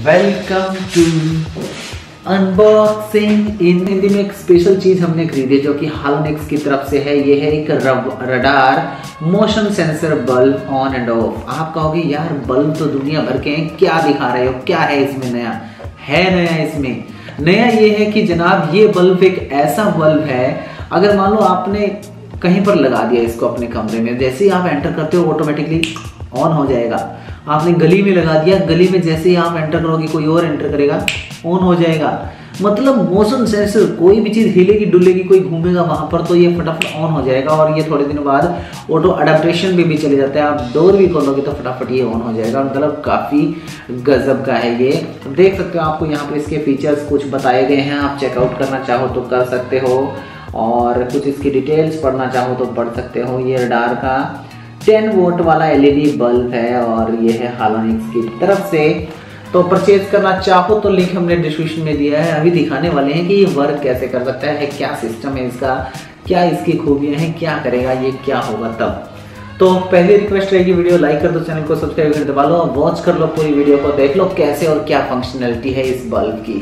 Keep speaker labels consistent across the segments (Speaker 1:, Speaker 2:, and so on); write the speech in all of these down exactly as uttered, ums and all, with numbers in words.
Speaker 1: Welcome to unboxing. In Hindi में एक special चीज हमने खरीदी जो कि हालोनिक्स की तरफ से है। ये है एक radar motion sensor bulb on and off. आप कहोगे यार बल्ब तो दुनिया भर के हैं, क्या दिखा रहे हो, क्या है इसमें नया? है नया इसमें नया ये है कि जनाब ये बल्ब एक ऐसा बल्ब है, अगर मान लो आपने कहीं पर लगा दिया इसको अपने कमरे में, जैसे ही आप एंटर करते हो ऑटोमेटिकली ऑन हो जाएगा। आपने गली में लगा दिया, गली में जैसे ही आप एंटर करोगे कोई और एंटर करेगा, ऑन हो जाएगा। मतलब मोशन सेंसर, कोई भी चीज़ हिलेगी डुलेगी, कोई घूमेगा वहाँ पर तो ये फटाफट ऑन हो जाएगा। और ये थोड़े दिनों बाद ऑटो अडेप्टेशन भी, भी चले जाता है। आप डोर भी खोलोगे तो फटाफट ये ऑन हो जाएगा। मतलब काफ़ी गजब का है ये। देख सकते हो, आपको यहाँ पर इसके फीचर्स कुछ बताए गए हैं। आप चेकआउट करना चाहो तो कर सकते हो, और कुछ इसकी डिटेल्स पढ़ना चाहो तो पढ़ सकते हो। ये रडार का टेन वोल्ट वाला एलईडी बल्ब है और ये है हालोनिक्स की तरफ से। तो परचेज करना चाहो तो लिंक हमने डिस्क्रिप्शन में दिया है। अभी दिखाने वाले हैं कि ये वर्क कैसे कर सकता है, क्या सिस्टम है इसका, क्या इसकी खूबियां हैं, क्या करेगा ये, क्या होगा तब। तो पहली रिक्वेस्ट रहेगी, वीडियो लाइक कर दो, चैनल को सब्सक्राइब कर दबा लो, वॉच कर लो पूरी वीडियो को, देख लो कैसे और क्या फंक्शनैलिटी है इस बल्ब की।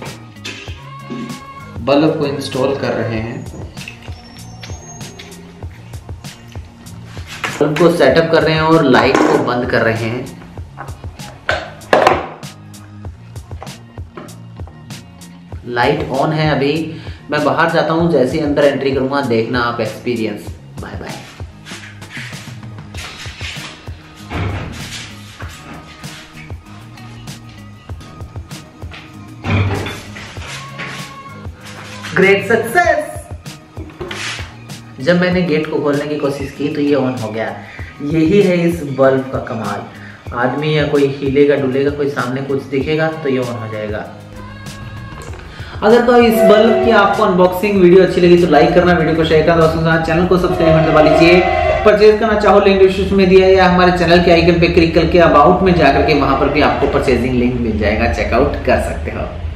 Speaker 1: बल्ब को इंस्टॉल कर रहे हैं, बल्ब को सेटअप कर रहे हैं और लाइट को बंद कर रहे हैं। लाइट ऑन है। अभी मैं बाहर जाता हूं, जैसे ही अंदर एंट्री करूंगा देखना आप experience. Bye bye. Great success. जब मैंने गेट को खोलने की कोशिश की तो ये ऑन हो गया। यही है इस बल्ब का कमाल। आदमी या कोई हिलेगा डुलेगा, कोई सामने कुछ दिखेगा तो ये ऑन हो जाएगा। अगर तो इस बल्ब की आपको अनबॉक्सिंग वीडियो अच्छी लगी तो लाइक करना, वीडियो को शेयर करना, दोस्तों के साथ चैनल को सब्सक्राइब करने दबा लीजिए। परचेज करना चाहो लिंक डिस्क्रिप्शन में दिया है, या हमारे चैनल के आइकन पे क्लिक करके अबाउट में जाकर के वहां पर भी आपको परचेजिंग लिंक मिल जाएगा, चेकआउट कर सकते हो।